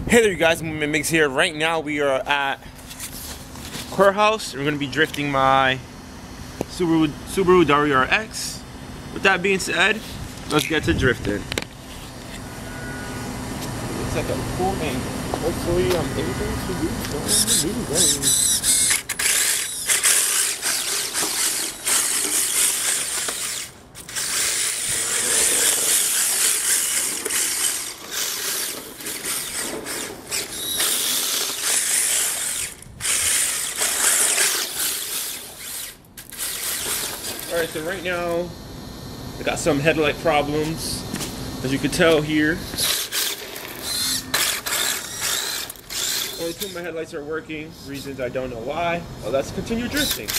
Hey there, you guys. Mix here. Right now, we are at Courthouse. We're going to be drifting my Subaru WRX. With that being said, let's get to drifting. It's like a full angle. Hopefully, I'm able to do so. Alright, so right now I got some headlight problems, as you can tell here. Only two of my headlights are working, reasons I don't know why. Well, let's continue drifting.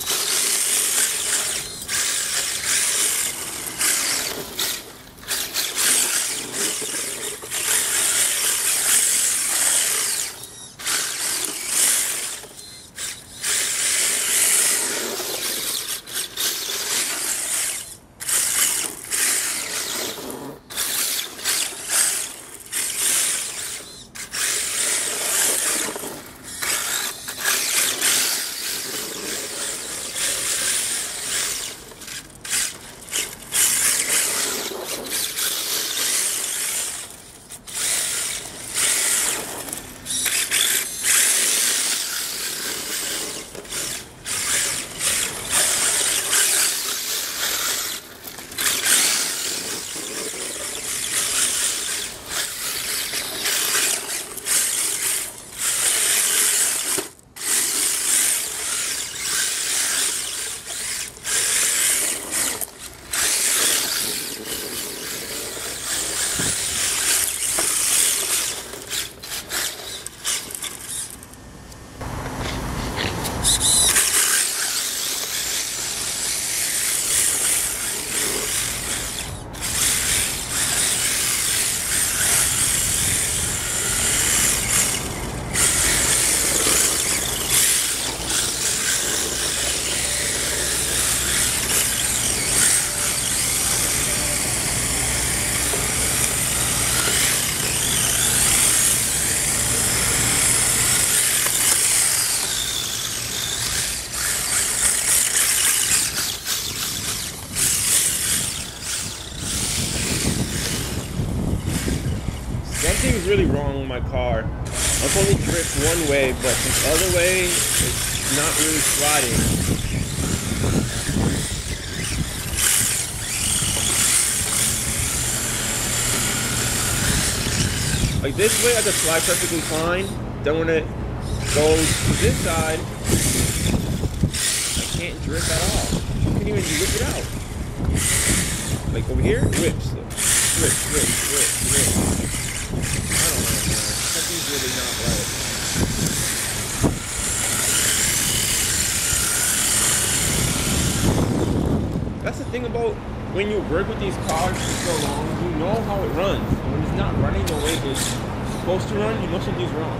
Something's really wrong with my car. I can only drift one way, but the other way is not really sliding. Like this way I can slide perfectly fine. Then when it goes to this side, I can't drift at all. I can't even whip it out. Like over here, whips. Whip. I don't know, man. Something's really not right. That's the thing about when you work with these cars for so long, you know how it runs. And when it's not running the way it's supposed to run, you know something's wrong.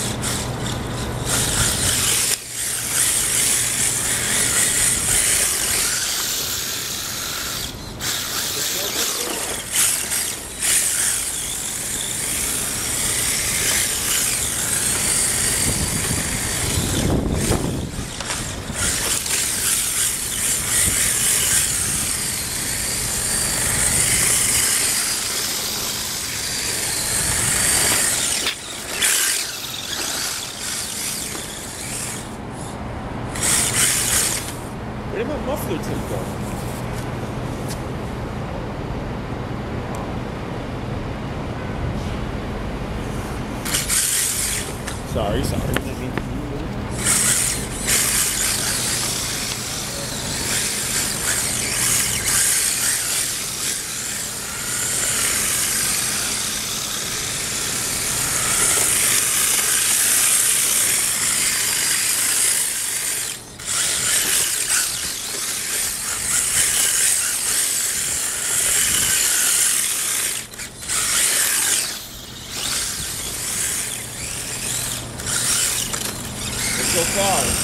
Where did my muffler tip go? Sorry. Didn't mean to do that. So far.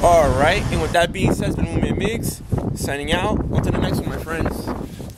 Alright, and with that being said, it's been Migs signing out. On to the next one, my friends.